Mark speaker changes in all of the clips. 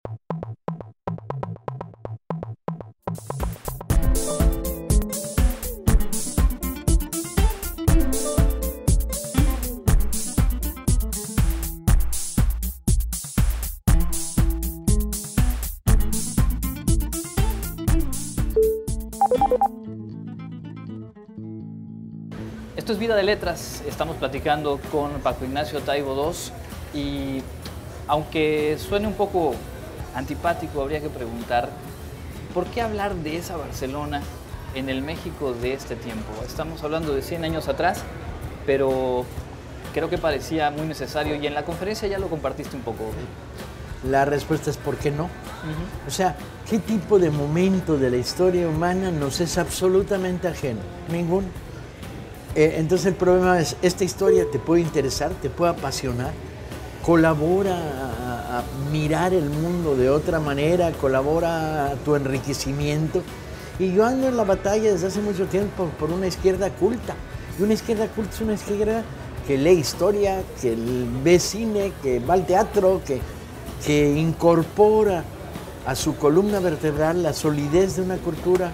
Speaker 1: Esto es Vida de Letras, estamos platicando con Paco Ignacio Taibo II y aunque suene un poco antipático, habría que preguntar ¿por qué hablar de esa Barcelona en el México de este tiempo? Estamos hablando de 100 años atrás, pero creo que parecía muy necesario y en la conferencia ya lo compartiste un poco.
Speaker 2: La respuesta es ¿por qué no? O sea, ¿qué tipo de momento de la historia humana nos es absolutamente ajeno? Ninguno. Entonces el problema es, esta historia te puede interesar, te puede apasionar, colabora a mirar el mundo de otra manera, colabora a tu enriquecimiento. Y yo ando en la batalla desde hace mucho tiempo por una izquierda culta. Y una izquierda culta es una izquierda que lee historia, que ve cine, que va al teatro, que incorpora a su columna vertebral la solidez de una cultura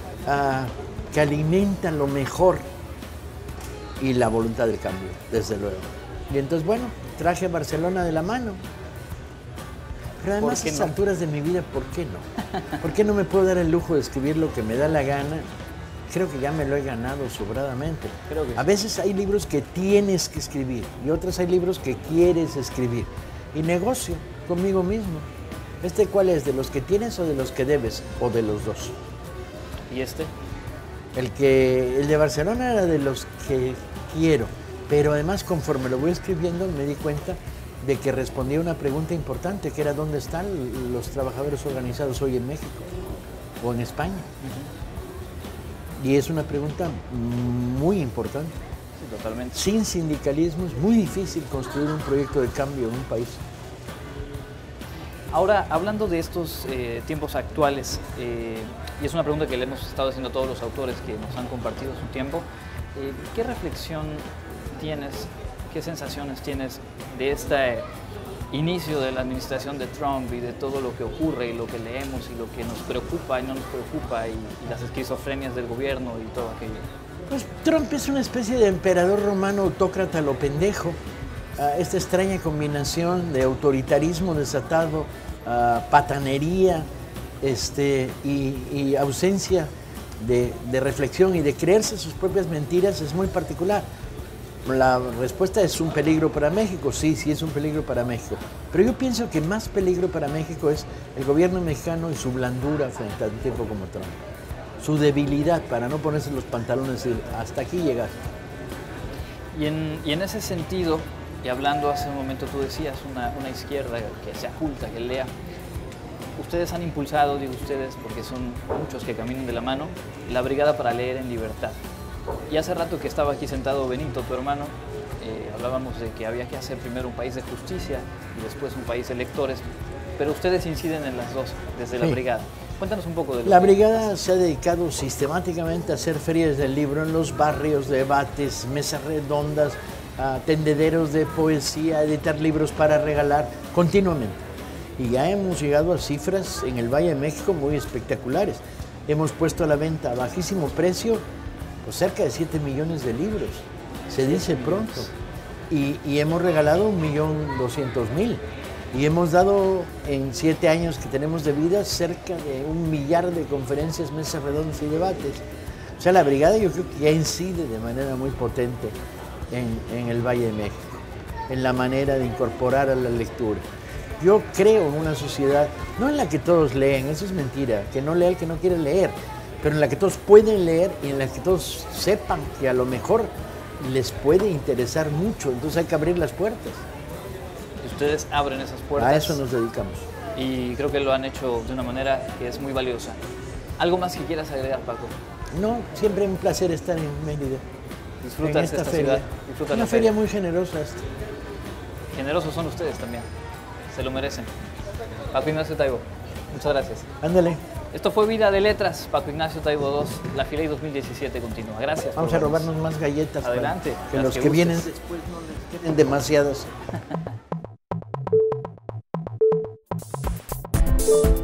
Speaker 2: que alimenta lo mejor y la voluntad del cambio, desde luego. Y entonces, bueno, traje a Barcelona de la mano. Pero además, a estas alturas de mi vida, ¿por qué no? ¿Por qué no me puedo dar el lujo de escribir lo que me da la gana? Creo que ya me lo he ganado sobradamente. A veces hay libros que tienes que escribir y otros hay libros que quieres escribir. Y negocio conmigo mismo. ¿Este cuál es? ¿De los que tienes o de los que debes? ¿O de los dos?
Speaker 1: ¿Y este?
Speaker 2: El de Barcelona era de los que quiero, pero además conforme lo voy escribiendo me di cuenta de que respondía a una pregunta importante, que era ¿dónde están los trabajadores organizados hoy en México o en España? Y es una pregunta muy importante.
Speaker 1: Sí, totalmente.
Speaker 2: Sin sindicalismo es muy difícil construir un proyecto de cambio en un país.
Speaker 1: Ahora, hablando de estos tiempos actuales, y es una pregunta que le hemos estado haciendo a todos los autores que nos han compartido su tiempo, ¿qué reflexión tienes, qué sensaciones tienes de este inicio de la administración de Trump y de todo lo que ocurre y lo que leemos y lo que nos preocupa y no nos preocupa y las esquizofrenias del gobierno y todo aquello?
Speaker 2: Pues Trump es una especie de emperador romano autócrata a lo pendejo. Esta extraña combinación de autoritarismo desatado, patanería y ausencia de reflexión y de creerse sus propias mentiras es muy particular. La respuesta es un peligro para México, sí es un peligro para México. Pero yo pienso que más peligro para México es el gobierno mexicano y su blandura frente a un tipo como Trump. Su debilidad para no ponerse los pantalones y decir, hasta aquí llegaste.
Speaker 1: Y en ese sentido, y hablando hace un momento, tú decías, una izquierda que se oculta, que lea. Ustedes han impulsado, digo ustedes, porque son muchos que caminan de la mano, la Brigada para Leer en Libertad. Y hace rato que estaba aquí sentado Benito, tu hermano, hablábamos de que había que hacer primero un país de justicia y después un país de lectores, pero ustedes inciden en las dos, desde la Brigada. Cuéntanos un poco de lo
Speaker 2: La Brigada se ha dedicado sistemáticamente a hacer ferias del libro en los barrios, debates, mesas redondas, tendederos de poesía, editar libros para regalar continuamente. Y ya hemos llegado a cifras en el Valle de México muy espectaculares. Hemos puesto a la venta a bajísimo precio pues, cerca de 7 millones de libros, se dice pronto. Y hemos regalado 1.200.000. Y hemos dado en 7 años que tenemos de vida cerca de 1 millar de conferencias, mesas redondas y debates. O sea, la Brigada yo creo que ya incide de manera muy potente en el Valle de México, en la manera de incorporar a la lectura. Yo creo en una sociedad, no en la que todos leen, eso es mentira, que no lea el que no quiere leer, pero en la que todos pueden leer y en la que todos sepan que a lo mejor les puede interesar mucho, entonces hay que abrir las puertas.
Speaker 1: Ustedes abren esas puertas.
Speaker 2: A eso nos dedicamos.
Speaker 1: Y creo que lo han hecho de una manera que es muy valiosa. ¿Algo más que quieras agregar, Paco?
Speaker 2: No, siempre un placer estar en Mérida.
Speaker 1: Disfrutas esta feria. Disfrutas
Speaker 2: una feria muy generosa.
Speaker 1: Generosos son ustedes también. Se lo merecen. Paco Ignacio Taibo, muchas gracias.
Speaker 2: Ándale.
Speaker 1: Esto fue Vida de Letras, Paco Ignacio Taibo II. La Filey 2017 continúa. Gracias.
Speaker 2: Vamos a robarnos más galletas.
Speaker 1: Adelante.
Speaker 2: Que los que vienen después no les queden demasiadas. México.